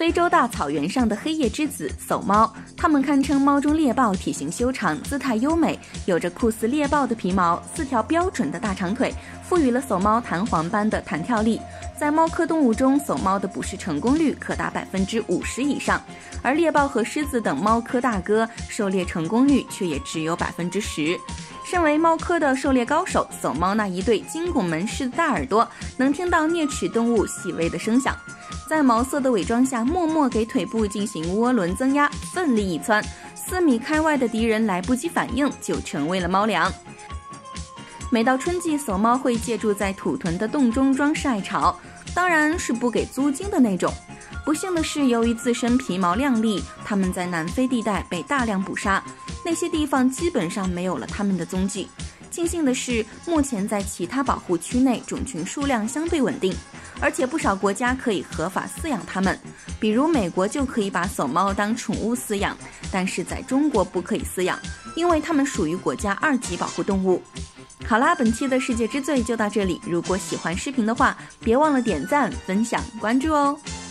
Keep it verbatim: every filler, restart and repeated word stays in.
非洲大草原上的黑夜之子叟猫，它们堪称猫中猎豹，体型修长，姿态优美，有着酷似猎豹的皮毛，四条标准的大长腿，赋予了叟猫弹簧般的弹跳力。在猫科动物中，叟猫的捕食成功率可达百分之五十以上，而猎豹和狮子等猫科大哥狩猎成功率却也只有百分之十。身为猫科的狩猎高手，叟猫那一对金拱门式的大耳朵能听到啮齿动物细微的声响，在毛色的伪装下默默给腿部进行涡轮增压，奋力一窜，四米开外的敌人来不及反应就成为了猫粮。每到春季，叟猫会借住在土屯的洞中装晒巢，当然是不给租金的那种。不幸的是，由于自身皮毛亮丽，它们在南非地带被大量捕杀，那些地方基本上没有了它们的踪迹。庆幸的是，目前在其他保护区内种群数量相对稳定，而且不少国家可以合法饲养它们，比如美国就可以把叟猫当宠物饲养，但是在中国不可以饲养，因为它们属于国家二级保护动物。好啦，本期的世界之最就到这里，如果喜欢视频的话，别忘了点赞、分享、关注哦。